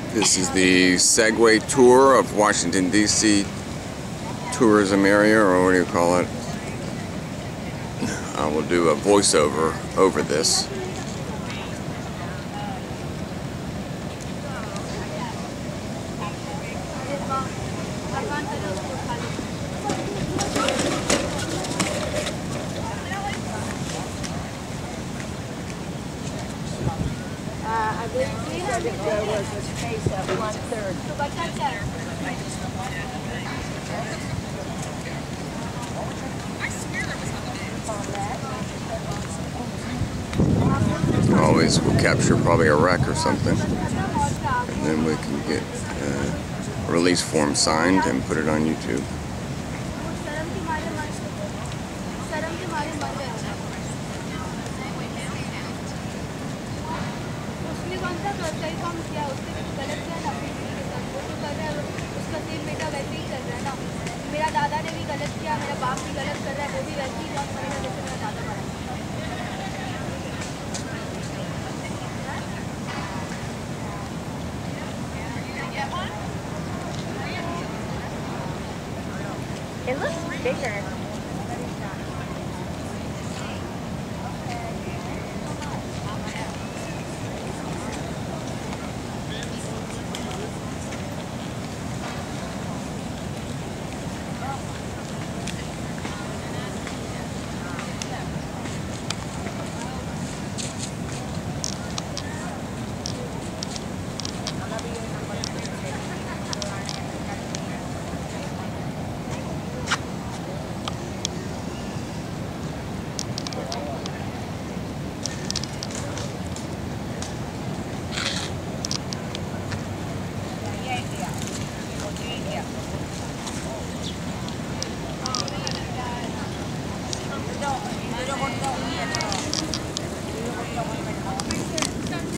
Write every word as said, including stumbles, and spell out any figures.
This is the Segway tour of Washington, D C tourism area, or what do you call it? I will do a voiceover over this. Uh, I believe that there was a space of one third. Always will capture probably a wreck or something, and then we can get uh, a release form signed and put it on YouTube. मेरा दादा ने भी गलत किया, मेरा बाप भी गलत कर रहा है, वो भी वैसे ही लॉस करेगा जैसे मेरा दादा बना। It looks bigger.